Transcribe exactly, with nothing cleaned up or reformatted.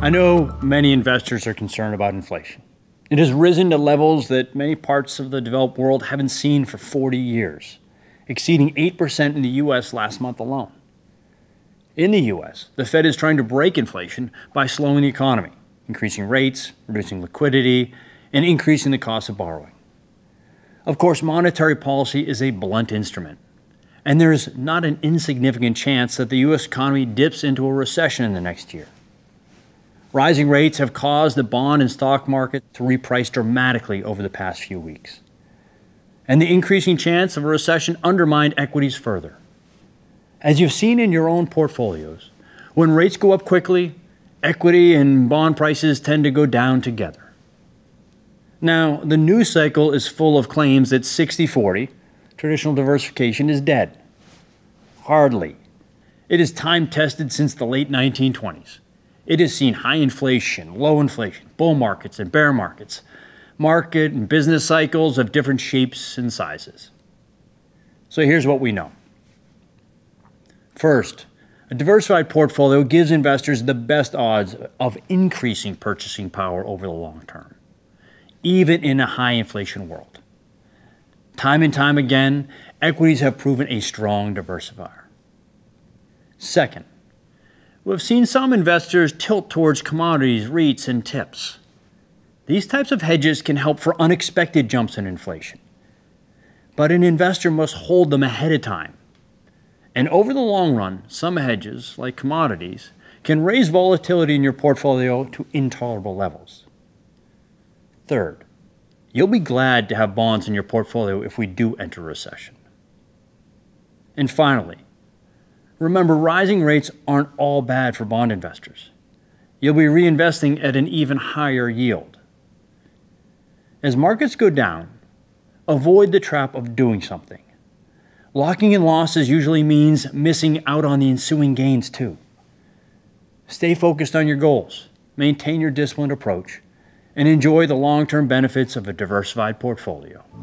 I know many investors are concerned about inflation. It has risen to levels that many parts of the developed world haven't seen for forty years, exceeding eight percent in the U S last month alone. In the U S, the Fed is trying to break inflation by slowing the economy, increasing rates, reducing liquidity, and increasing the cost of borrowing. Of course, monetary policy is a blunt instrument, and there is not an insignificant chance that the U S economy dips into a recession in the next year. Rising rates have caused the bond and stock market to reprice dramatically over the past few weeks. And the increasing chance of a recession undermined equities further. As you've seen in your own portfolios, when rates go up quickly, equity and bond prices tend to go down together. Now, the news cycle is full of claims that sixty forty, traditional diversification, is dead. Hardly. It is time-tested since the late nineteen twenties. It has seen high inflation, low inflation, bull markets and bear markets, market and business cycles of different shapes and sizes. So here's what we know. First, a diversified portfolio gives investors the best odds of increasing purchasing power over the long term, even in a high inflation world. Time and time again, equities have proven a strong diversifier. Second, we've seen some investors tilt towards commodities, REITs, and tips. These types of hedges can help for unexpected jumps in inflation. But an investor must hold them ahead of time. And over the long run, some hedges, like commodities, can raise volatility in your portfolio to intolerable levels. Third, you'll be glad to have bonds in your portfolio if we do enter a recession. And finally, remember, rising rates aren't all bad for bond investors. You'll be reinvesting at an even higher yield. As markets go down, avoid the trap of doing something. Locking in losses usually means missing out on the ensuing gains too. Stay focused on your goals, maintain your disciplined approach, and enjoy the long-term benefits of a diversified portfolio.